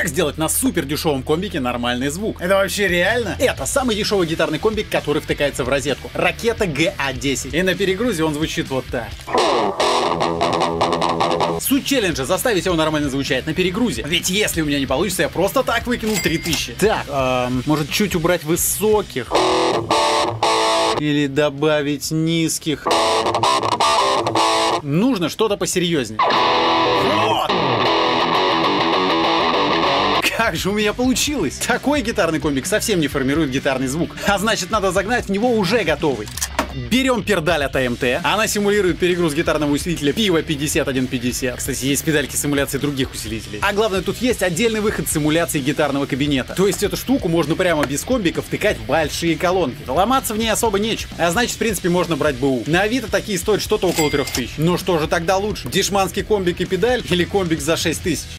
Как сделать на супер дешевом комбике нормальный звук? Это вообще реально? Это самый дешевый гитарный комбик, который втыкается в розетку. Ракета GA10. И на перегрузе он звучит вот так. Суть челленджа — заставить его нормально звучать на перегрузе. Ведь если у меня не получится, я просто так выкинул 3000. Так, может чуть убрать высоких? Или добавить низких? Нужно что-то посерьезнее. Вот! Как же у меня получилось? Такой гитарный комбик совсем не формирует гитарный звук. А значит, надо загнать в него уже готовый. Берем педаль от АМТ. Она симулирует перегруз гитарного усилителя Pivo 5150. Кстати, есть педальки симуляции других усилителей. А главное, тут есть отдельный выход симуляции гитарного кабинета. То есть эту штуку можно прямо без комбика втыкать в большие колонки. Ломаться в ней особо нечем. А значит, в принципе, можно брать БУ. На Авито такие стоят что-то около 3000. Ну что же тогда лучше? Дешманский комбик и педаль или комбик за 6000?